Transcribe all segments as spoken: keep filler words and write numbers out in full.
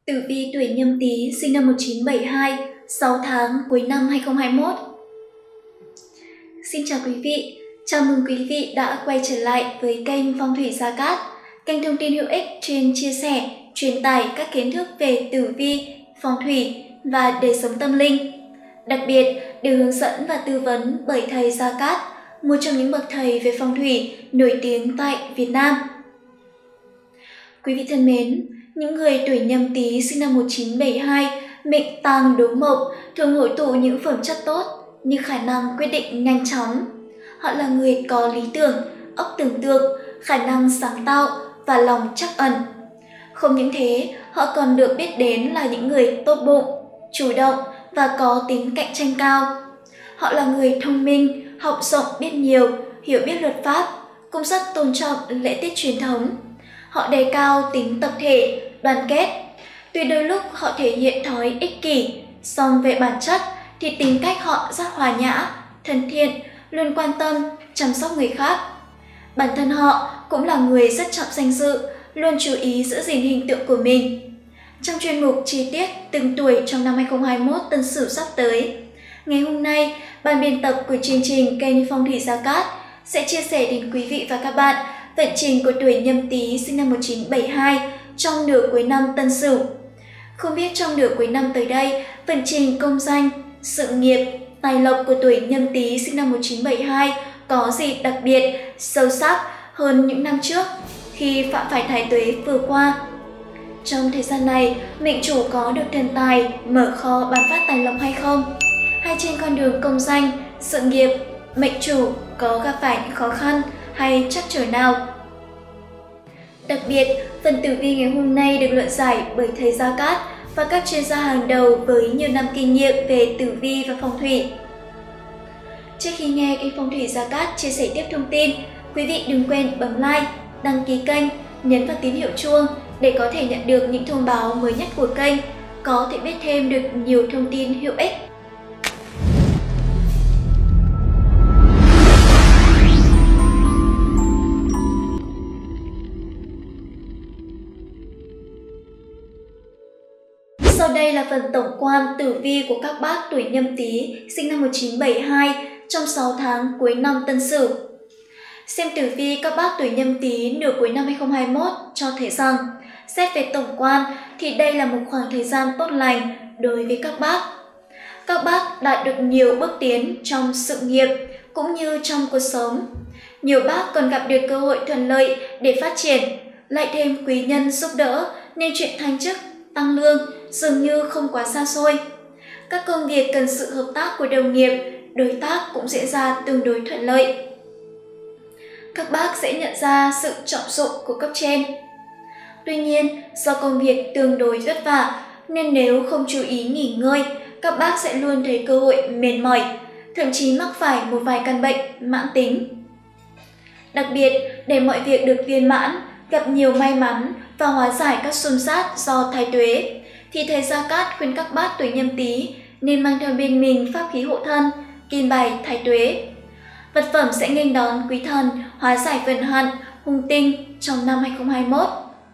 Tử vi tuổi Nhâm Tý sinh năm một nghìn chín trăm bảy mươi hai, sáu tháng cuối năm hai nghìn không trăm hai mươi mốt. Xin chào quý vị, chào mừng quý vị đã quay trở lại với kênh Phong thủy Gia Cát, kênh thông tin hữu ích chuyên chia sẻ, truyền tải các kiến thức về tử vi, phong thủy và đời sống tâm linh. Đặc biệt được hướng dẫn và tư vấn bởi thầy Gia Cát, một trong những bậc thầy về phong thủy nổi tiếng tại Việt Nam. Quý vị thân mến, những người tuổi Nhâm Tý sinh năm một nghìn chín trăm bảy mươi hai, mệnh tang đố mộc thường hội tụ những phẩm chất tốt như khả năng quyết định nhanh chóng. Họ là người có lý tưởng, óc tưởng tượng, khả năng sáng tạo và lòng trắc ẩn. Không những thế, họ còn được biết đến là những người tốt bụng, chủ động và có tính cạnh tranh cao. Họ là người thông minh, học rộng biết nhiều, hiểu biết luật pháp, cũng rất tôn trọng lễ tiết truyền thống. Họ đề cao tính tập thể, đoàn kết. Tuy đôi lúc họ thể hiện thói ích kỷ, song về bản chất thì tính cách họ rất hòa nhã, thân thiện, luôn quan tâm, chăm sóc người khác. Bản thân họ cũng là người rất trọng danh dự, luôn chú ý giữ gìn hình tượng của mình. Trong chuyên mục chi tiết từng tuổi trong năm hai nghìn không trăm hai mươi mốt Tân Sửu sắp tới, ngày hôm nay, ban biên tập của chương trình kênh Phong thủy Gia Cát sẽ chia sẻ đến quý vị và các bạn vận trình của tuổi Nhâm Tý sinh năm một nghìn chín trăm bảy mươi hai trong nửa cuối năm Tân Sửu. Không biết trong nửa cuối năm tới đây, vận trình công danh, sự nghiệp, tài lộc của tuổi Nhâm Tý sinh năm một nghìn chín trăm bảy mươi hai có gì đặc biệt, sâu sắc hơn những năm trước khi phạm phải thái tuế vừa qua. Trong thời gian này, mệnh chủ có được thần tài, mở kho ban phát tài lộc hay không? Hay trên con đường công danh, sự nghiệp, mệnh chủ có gặp phải những khó khăn hay trắc trở nào? Đặc biệt, phần tử vi ngày hôm nay được luận giải bởi thầy Gia Cát và các chuyên gia hàng đầu với nhiều năm kinh nghiệm về tử vi và phong thủy. Trước khi nghe kênh Phong thủy Gia Cát chia sẻ tiếp thông tin, quý vị đừng quên bấm like, đăng ký kênh, nhấn vào tín hiệu chuông để có thể nhận được những thông báo mới nhất của kênh, có thể biết thêm được nhiều thông tin hữu ích. Sau đây là phần tổng quan tử vi của các bác tuổi Nhâm Tý sinh năm một nghìn chín trăm bảy mươi hai trong sáu tháng cuối năm Tân Sửu. Xem tử vi các bác tuổi Nhâm Tý nửa cuối năm hai nghìn không trăm hai mươi mốt cho thấy rằng, xét về tổng quan thì đây là một khoảng thời gian tốt lành đối với các bác. Các bác đạt được nhiều bước tiến trong sự nghiệp cũng như trong cuộc sống. Nhiều bác còn gặp được cơ hội thuận lợi để phát triển, lại thêm quý nhân giúp đỡ nên chuyện thăng chức, tăng lương dường như không quá xa xôi. Các công việc cần sự hợp tác của đồng nghiệp, đối tác cũng diễn ra tương đối thuận lợi. Các bác sẽ nhận ra sự trọng dụng của cấp trên. Tuy nhiên, do công việc tương đối vất vả nên nếu không chú ý nghỉ ngơi, các bác sẽ luôn thấy cơ hội mệt mỏi, thậm chí mắc phải một vài căn bệnh mãn tính. Đặc biệt, để mọi việc được viên mãn, gặp nhiều may mắn và hóa giải các xung sát do thái tuế, thì thầy Gia Cát khuyên các bác tuổi Nhâm Tý nên mang theo bên mình pháp khí hộ thân, kim bài thái tuế. Vật phẩm sẽ nghênh đón quý thần, hóa giải vận hạn, hung tinh trong năm hai nghìn không trăm hai mươi mốt.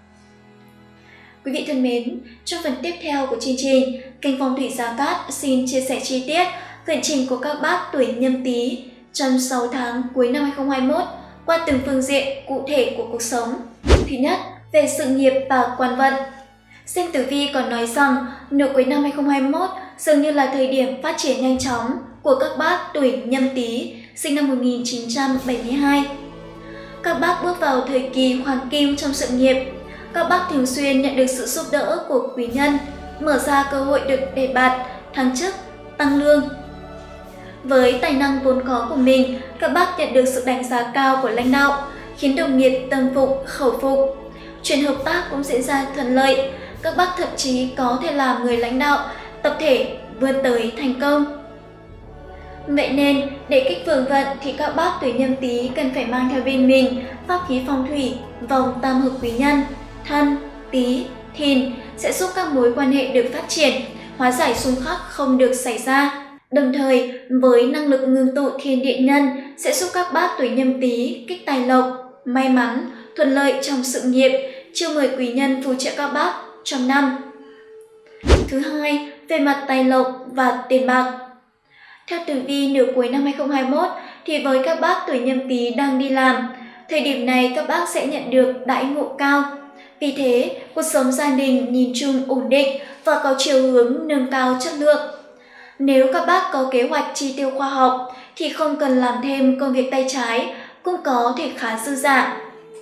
Quý vị thân mến, trong phần tiếp theo của chương trình, kênh Phong thủy Gia Cát xin chia sẻ chi tiết vận trình của các bác tuổi Nhâm Tý trong sáu tháng cuối năm hai nghìn không trăm hai mươi mốt qua từng phương diện cụ thể của cuộc sống. Thứ nhất, về sự nghiệp và quan vận. Xem tử vi còn nói rằng, nửa cuối năm hai nghìn không trăm hai mươi mốt dường như là thời điểm phát triển nhanh chóng của các bác tuổi Nhâm Tý sinh năm một nghìn chín trăm bảy mươi hai. Các bác bước vào thời kỳ hoàng kim trong sự nghiệp. Các bác thường xuyên nhận được sự giúp đỡ của quý nhân, mở ra cơ hội được đề bạt, thăng chức, tăng lương. Với tài năng vốn có của mình, các bác nhận được sự đánh giá cao của lãnh đạo, khiến đồng nghiệp tâm phục, khẩu phục. Chuyện hợp tác cũng diễn ra thuận lợi. Các bác thậm chí có thể làm người lãnh đạo, tập thể vươn tới thành công. Vậy nên, để kích vượng vận thì các bác tuổi Nhâm Tý cần phải mang theo bên mình pháp khí phong thủy, vòng tam hợp quý nhân, Thân, Tý, Thìn sẽ giúp các mối quan hệ được phát triển, hóa giải xung khắc không được xảy ra. Đồng thời, với năng lực ngưng tụ thiên địa nhân sẽ giúp các bác tuổi Nhâm Tý kích tài lộc, may mắn, thuận lợi trong sự nghiệp, chiêu mời quý nhân phù trợ các bác trong năm. Thứ hai, về mặt tài lộc và tiền bạc. Theo tử vi nửa cuối năm hai không hai mốt thì với các bác tuổi Nhâm Tý đang đi làm, thời điểm này các bác sẽ nhận được đãi ngộ cao. Vì thế, cuộc sống gia đình nhìn chung ổn định và có chiều hướng nâng cao chất lượng. Nếu các bác có kế hoạch chi tiêu khoa học thì không cần làm thêm công việc tay trái, cũng có thể khá dư dả.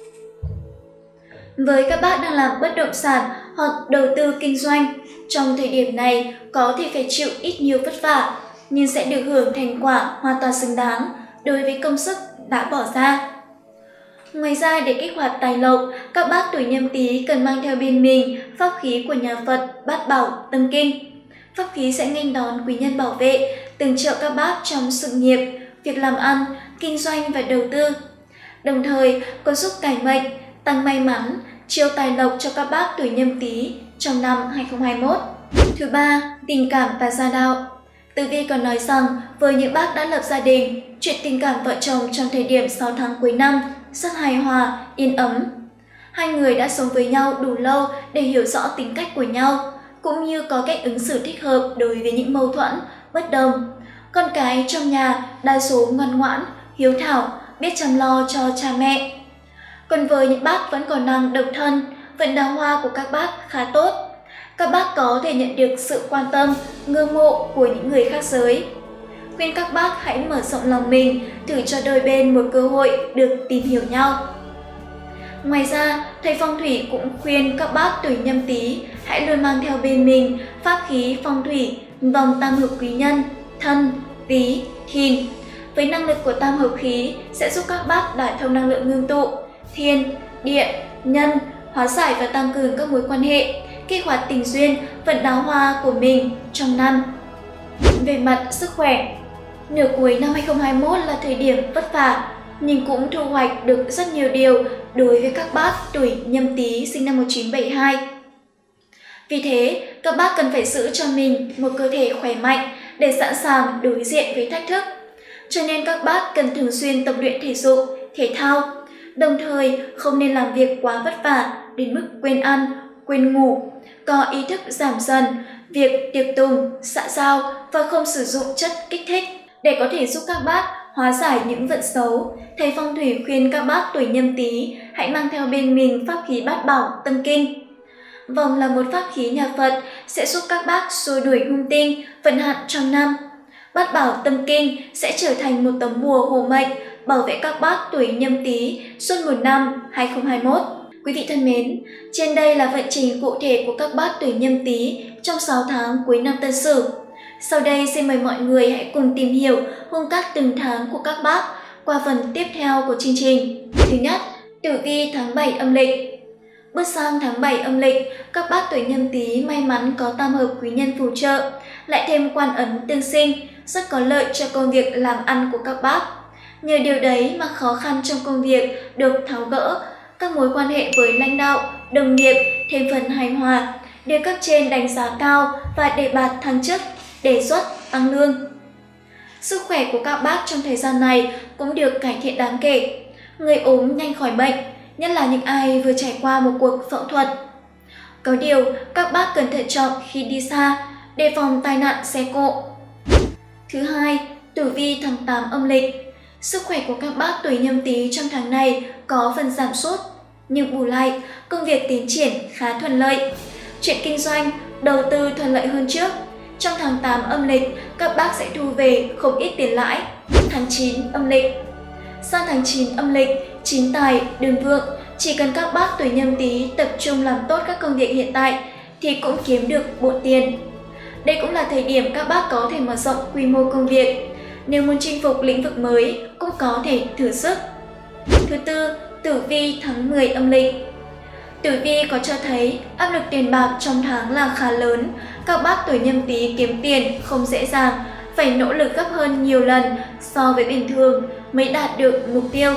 Với các bác đang làm bất động sản hoặc đầu tư kinh doanh, trong thời điểm này có thể phải chịu ít nhiều vất vả, nhưng sẽ được hưởng thành quả hoàn toàn xứng đáng đối với công sức đã bỏ ra. Ngoài ra, để kích hoạt tài lộc, các bác tuổi Nhâm Tý cần mang theo bên mình pháp khí của nhà Phật Bát Bảo Tâm Kinh. Pháp khí sẽ nghênh đón quý nhân bảo vệ, tương trợ các bác trong sự nghiệp, việc làm ăn, kinh doanh và đầu tư. Đồng thời còn giúp cải mệnh, tăng may mắn, chiêu tài lộc cho các bác tuổi Nhâm Tý trong năm hai không hai mốt. Thứ ba, tình cảm và gia đạo. Tử vi còn nói rằng với những bác đã lập gia đình, chuyện tình cảm vợ chồng trong thời điểm sáu tháng cuối năm rất hài hòa, yên ấm. Hai người đã sống với nhau đủ lâu để hiểu rõ tính cách của nhau, cũng như có cách ứng xử thích hợp đối với những mâu thuẫn, bất đồng. Con cái trong nhà đa số ngoan ngoãn, hiếu thảo, biết chăm lo cho cha mẹ. Còn với những bác vẫn còn đang độc thân, vận đào hoa của các bác khá tốt. Các bác có thể nhận được sự quan tâm, ngưỡng mộ của những người khác giới. Khuyên các bác hãy mở rộng lòng mình, thử cho đôi bên một cơ hội được tìm hiểu nhau. Ngoài ra, thầy phong thủy cũng khuyên các bác tuổi Nhâm Tý hãy luôn mang theo bên mình pháp khí phong thủy vòng tam hợp quý nhân Thân, Tý, Thìn. Với năng lực của tam hợp khí sẽ giúp các bác đả thông năng lượng ngưng tụ, thiên, địa, nhân, hóa giải và tăng cường các mối quan hệ, kích hoạt tình duyên, vận đào hoa của mình trong năm. Về mặt sức khỏe, nửa cuối năm hai không hai mốt là thời điểm vất vả, nhưng cũng thu hoạch được rất nhiều điều đối với các bác tuổi Nhâm Tý sinh năm một nghìn chín trăm bảy mươi hai. Vì thế, các bác cần phải giữ cho mình một cơ thể khỏe mạnh để sẵn sàng đối diện với thách thức. Cho nên các bác cần thường xuyên tập luyện thể dục, thể thao, đồng thời không nên làm việc quá vất vả đến mức quên ăn, quên ngủ, có ý thức giảm dần việc tiệc tùng, xã giao và không sử dụng chất kích thích. Để có thể giúp các bác hóa giải những vận xấu, thầy phong thủy khuyên các bác tuổi Nhâm Tý hãy mang theo bên mình pháp khí Bát Bảo Tâm Kinh. Vòng là một pháp khí nhà Phật sẽ giúp các bác xua đuổi hung tinh, vận hạn trong năm. Bát Bảo Tâm Kinh sẽ trở thành một tấm bùa hộ mệnh bảo vệ các bác tuổi Nhâm Tý suốt một năm hai không hai mốt. Quý vị thân mến, trên đây là vận trình cụ thể của các bác tuổi Nhâm Tý trong sáu tháng cuối năm Tân Sửu. Sau đây xin mời mọi người hãy cùng tìm hiểu hung cát từng tháng của các bác qua phần tiếp theo của chương trình. Thứ nhất, tử vi tháng bảy âm lịch. Bước sang tháng bảy âm lịch, các bác tuổi Nhâm Tý may mắn có tam hợp quý nhân phù trợ, lại thêm quan ấn tương sinh, rất có lợi cho công việc làm ăn của các bác. Nhờ điều đấy mà khó khăn trong công việc được tháo gỡ, các mối quan hệ với lãnh đạo, đồng nghiệp thêm phần hài hòa, được cấp trên đánh giá cao và đề bạt thăng chức, đề xuất tăng lương. Sức khỏe của các bác trong thời gian này cũng được cải thiện đáng kể. Người ốm nhanh khỏi bệnh, nhất là những ai vừa trải qua một cuộc phẫu thuật. Có điều, các bác cần thận trọng khi đi xa, đề phòng tai nạn xe cộ. Thứ hai, tử vi tháng tám âm lịch. Sức khỏe của các bác tuổi Nhâm Tý trong tháng này có phần giảm sút, nhưng bù lại, công việc tiến triển khá thuận lợi. Chuyện kinh doanh, đầu tư thuận lợi hơn trước. Trong tháng tám âm lịch, các bác sẽ thu về không ít tiền lãi. Tháng chín âm lịch. Sang tháng chín âm lịch, chín tài, đường vượng, chỉ cần các bác tuổi Nhâm Tý tập trung làm tốt các công việc hiện tại thì cũng kiếm được bộn tiền. Đây cũng là thời điểm các bác có thể mở rộng quy mô công việc. Nếu muốn chinh phục lĩnh vực mới, cũng có thể thử sức. Thứ tư, tử vi tháng mười âm lịch. Tử vi có cho thấy áp lực tiền bạc trong tháng là khá lớn. Các bác tuổi Nhâm Tý kiếm tiền không dễ dàng, phải nỗ lực gấp hơn nhiều lần so với bình thường mới đạt được mục tiêu.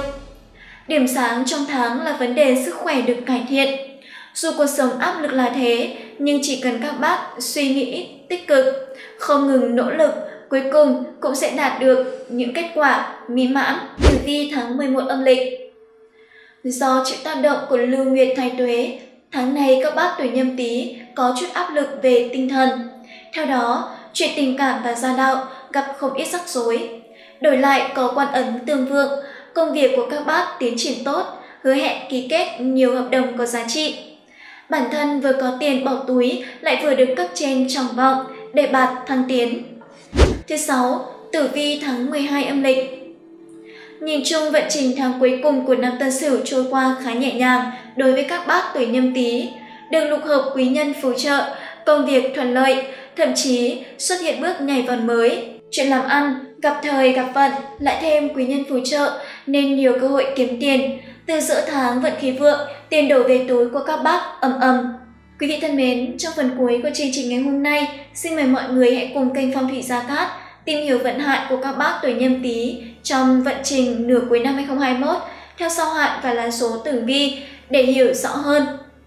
Điểm sáng trong tháng là vấn đề sức khỏe được cải thiện. Dù cuộc sống áp lực là thế, nhưng chỉ cần các bác suy nghĩ tích cực, không ngừng nỗ lực, cuối cùng cũng sẽ đạt được những kết quả mỹ mãn. Tử vi tháng mười một âm lịch. Do chịu tác động của lưu nguyệt thái tuế, Tháng này các bác tuổi Nhâm Tý có chút áp lực về tinh thần. Theo đó, chuyện tình cảm và gia đạo gặp không ít rắc rối. Đổi lại có quan ấn tương vượng, công việc của các bác tiến triển tốt, hứa hẹn ký kết nhiều hợp đồng có giá trị. Bản thân vừa có tiền bỏ túi lại vừa được cấp trên trọng vọng, đề bạt thăng tiến. Thứ sáu, tử vi tháng mười hai âm lịch. Nhìn chung vận trình tháng cuối cùng của năm Tân Sửu trôi qua khá nhẹ nhàng đối với các bác tuổi Nhâm Tý, được lục hợp quý nhân phù trợ, công việc thuận lợi, thậm chí xuất hiện bước nhảy vọt mới. Chuyện làm ăn, gặp thời gặp vận, lại thêm quý nhân phù trợ nên nhiều cơ hội kiếm tiền. Từ giữa tháng vận khí vượng, tiền đổ về túi của các bác ầm ầm. Quý vị thân mến, trong phần cuối của chương trình ngày hôm nay, xin mời mọi người hãy cùng kênh Phong thủy Gia Cát tìm hiểu vận hạn của các bác tuổi Nhâm Tý trong vận trình nửa cuối năm hai không hai mốt theo sao hạn và lá số tử vi để hiểu rõ hơn.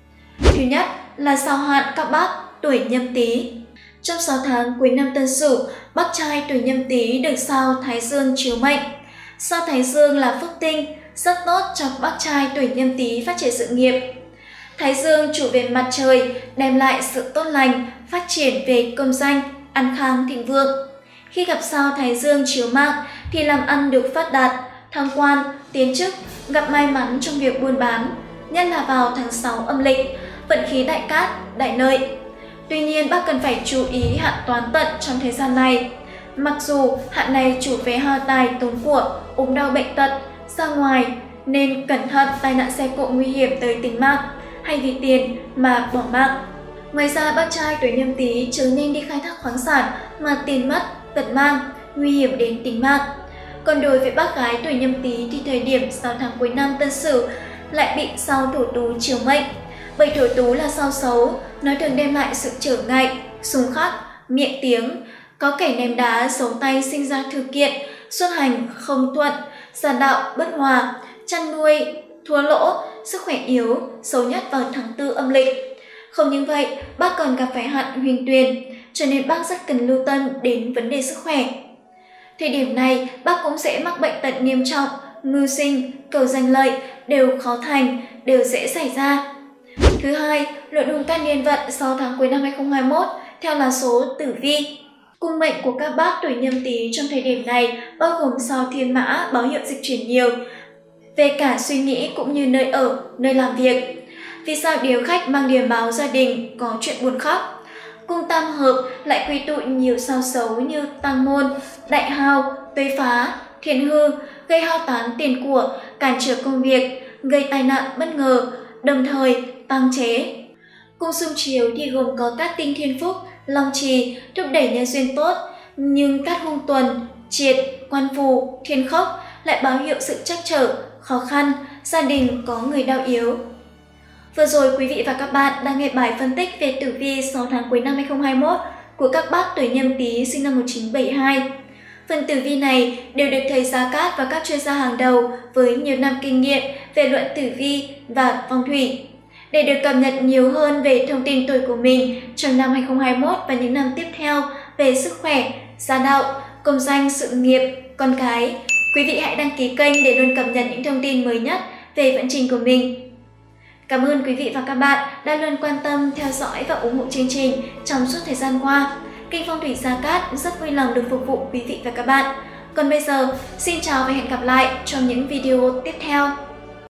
Thứ nhất là sao hạn các bác tuổi Nhâm Tý. Trong sáu tháng cuối năm Tân Sửu, bác trai tuổi Nhâm Tý được sao Thái Dương chiếu mệnh. Sao Thái Dương là phúc tinh, rất tốt cho bác trai tuổi Nhâm Tý phát triển sự nghiệp. Thái Dương chủ về mặt trời, đem lại sự tốt lành, phát triển về công danh, an khang thịnh vượng. Khi gặp sao Thái Dương chiếu mạng thì làm ăn được phát đạt, thăng quan, tiến chức, gặp may mắn trong việc buôn bán, nhất là vào tháng sáu âm lịch, vận khí đại cát, đại lợi. Tuy nhiên bác cần phải chú ý hạn toán tận trong thời gian này. Mặc dù hạn này chủ về hao tài tốn của, ốm đau bệnh tật, ra ngoài nên cẩn thận tai nạn xe cộ nguy hiểm tới tính mạng, hay vì tiền mà bỏ mạng. Ngoài ra bác trai tuổi Nhâm Tý chớ nên đi khai thác khoáng sản mà tiền mất, tật mang, nguy hiểm đến tính mạng. Còn đối với bác gái tuổi Nhâm Tý thì thời điểm sáu tháng cuối năm Tân Sửu lại bị sao Thổ Tú chiếu mệnh. Bởi Thổ Tú là sao xấu, nó thường đem lại sự trở ngại, xung khắc, miệng tiếng, có kẻ ném đá giấu tay sinh ra thư kiện, xuất hành không thuận, gia đạo bất hòa, chăn nuôi thua lỗ, sức khỏe yếu, xấu nhất vào tháng tư âm lịch. Không những vậy, bác còn gặp phải hạn huyền tuyền, cho nên bác rất cần lưu tâm đến vấn đề sức khỏe. Thời điểm này, bác cũng sẽ mắc bệnh tật nghiêm trọng, mưu sinh, cầu danh lợi, đều khó thành, đều dễ xảy ra. Thứ hai, luận hung can niên vận sáu tháng cuối năm hai không hai mốt theo là số tử vi. Cung mệnh của các bác tuổi Nhâm Tý trong thời điểm này bao gồm sao Thiên Mã báo hiệu dịch chuyển nhiều về cả suy nghĩ cũng như nơi ở, nơi làm việc. Vì sao Điếu Khách mang điềm báo gia đình có chuyện buồn khóc. Cung tam hợp lại quy tụ nhiều sao xấu như Tăng Môn, Đại Hao, Tuế Phá, Thiên Hư, gây hao tán tiền của, cản trở công việc, gây tai nạn bất ngờ, đồng thời tăng chế. Cung xung chiếu thì gồm có các tinh Thiên Phúc, Long Trì thúc đẩy nhân duyên tốt, nhưng các hung tuần, triệt, quan phù, thiên khốc lại báo hiệu sự trắc trở, khó khăn, gia đình có người đau yếu. Vừa rồi quý vị và các bạn đang nghe bài phân tích về tử vi sáu tháng cuối năm hai không hai mốt của các bác tuổi Nhâm Tý sinh năm một nghìn chín trăm bảy mươi hai. Phần tử vi này đều được thầy Gia Cát và các chuyên gia hàng đầu với nhiều năm kinh nghiệm về luận tử vi và phong thủy. Để được cập nhật nhiều hơn về thông tin tuổi của mình trong năm hai không hai mốt và những năm tiếp theo về sức khỏe, gia đạo, công danh, sự nghiệp, con cái, quý vị hãy đăng ký kênh để luôn cập nhật những thông tin mới nhất về vận trình của mình. Cảm ơn quý vị và các bạn đã luôn quan tâm, theo dõi và ủng hộ chương trình trong suốt thời gian qua. Kênh Phong thủy Gia Cát rất vui lòng được phục vụ quý vị và các bạn. Còn bây giờ, xin chào và hẹn gặp lại trong những video tiếp theo.